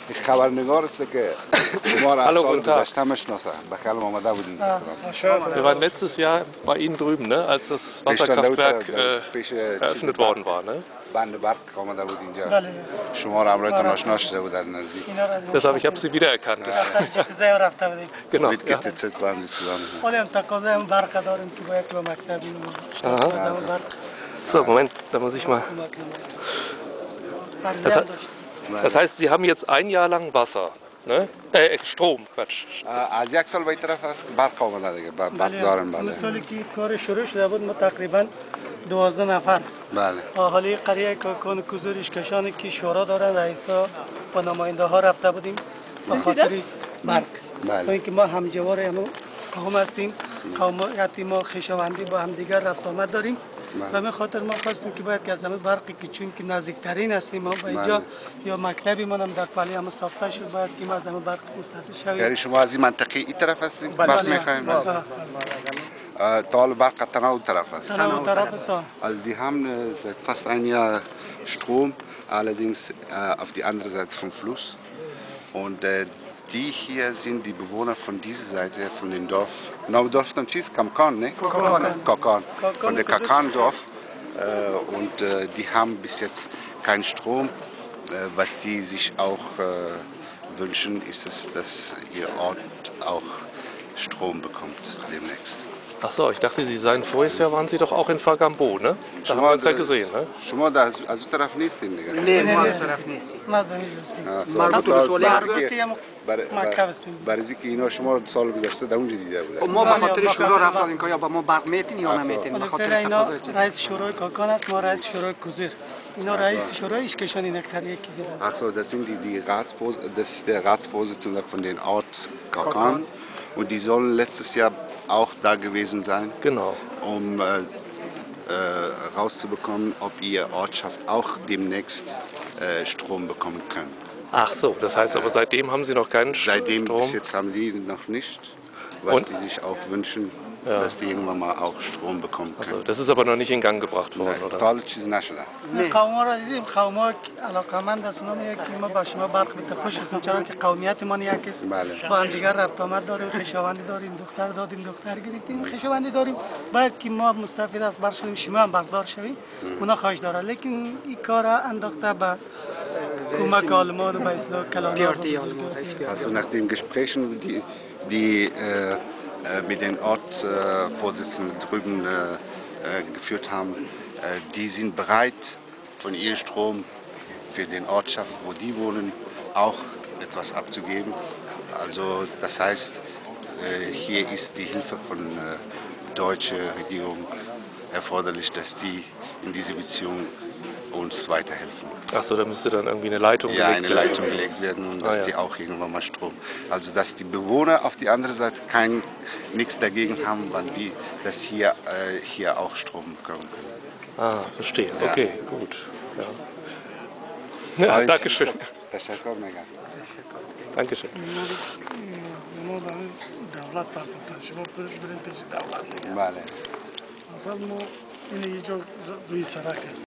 خبرنگار است که شما را از Hallo, سال guten Tag. گذشته میشناسه. به کلم آمده بودیم. Wir waren letztes Jahr bei Ihnen drüben, ne, als das Wasserkraftwerk eröffnet worden war. Ne? بند برق آمده بود اینجا. شما را امروز آشنا شده بود از نزدیک. Deshalb, ich habe Sie wiedererkannt. Genau. Mit GTZ waren Sie zusammen. So, Moment, da muss ich mal. Das heißt, Sie haben jetzt ein Jahr lang Wasser, ne? Strom, Quatsch. از یک سال به این طرف است که برق آمده دیگه. برق دارن بله. مثالی که کار شروع شده بود ما تقریبا 12 نفر. بله. حالی قریه کان کوزورش کشانی که شورا دارن رئیسا و نماینده ها رفته بودیم به خاطر برق. بله. تا اینکه ما همجوار همون قوم هستیم. قومیتی ما خویشاوندی با هم دیگر رفت آمد داریم. و به خاطر ما خواستیم که باید که از همه برقی که چون که نزدیکترین هستیم ما به اینجا یا مکتبی منم در پلی هم ساخته شد باید که ما از همه برق مستفید شویم. یعنی شما از این منطقه این طرف هستید؟ برق میخواین؟ Tal Berg Tanau طرف است. Also die haben seit fast ein Jahr Strom, allerdings auf die andere Seite vom Fluss. Und die hier sind die Bewohner von dieser Seite, von dem Dorf. Dorf dann schießt Kamkan, ne? Kakan. Von der Kakan-Dorf. Und die haben bis jetzt keinen Strom. Was die sich auch wünschen, ist es, dass ihr Ort auch Strom bekommt demnächst. Ach so, ich dachte, Sie seien voriges Jahr waren Sie doch auch in Fagambo, ne? Da haben wir uns ja gesehen, ne? شما از اون طرف نیستین دیگه. نه ما از طرف نیستیم. ما زمین هستیم. برای اینکه اینا شما سال گذشته در اونجا دیده بودن. ما به خاطر شورا رفتیم که یا با ما برق میتین یا نمیتین. به خاطر اینا رئیس شورای کاکان است ما رئیس شورای کوزر. اینا رئیس شورای اشکشان این قریه کی دارن. Ach so, das sind das ist der Ratsvorsitzende von den Ort Kakan und die sollen letztes Jahr auch da gewesen sein, genau, um rauszubekommen, ob ihr Ortschaft auch demnächst Strom bekommen können. Ach so, das heißt aber seitdem haben Sie noch keinen Strom? Seitdem bis jetzt haben die noch nicht, was die sich auch wünschen, dass die irgendwann mal auch Strom bekommen können. Also, das ist aber noch nicht in Gang gebracht worden, oder? تا چیز نشده. قوما را دیدیم قوما علاقمند است اونا میگه که ما با شما برق میده خوش هستیم چون که قومیت ما یکیست با هم دیگر رفت آمد داریم خویشاوندی داریم دختر دادیم دختر گرفتیم خویشاوندی داریم باید که ما مستفید از برق شویم شما هم برقدار شویم اونا خواهش داره لیکن این کار انداخته به کمک آلمان و به اصلاح کلانی Also nach den Gesprächen, die mit den Ortsvorsitzenden drüben geführt haben, die sind bereit, von ihrem Strom für den Ortschaft, wo die wohnen, auch etwas abzugeben. Also das heißt, hier ist die Hilfe von der deutschen Regierung erforderlich, dass die in dieser Beziehung uns weiterhelfen. Achso, da müsste dann irgendwie eine Leitung gelegt werden. Ja, eine Leitung gelegt werden und dass die auch irgendwann mal Strom. Also dass die Bewohner auf die andere Seite nichts dagegen haben, dass hier auch Strom bekommen können. Ah, verstehe. Ja. Okay, gut. Ja. Ja, danke schön. Danke schön. Vale. مثلا ما این یه جا روی سرک است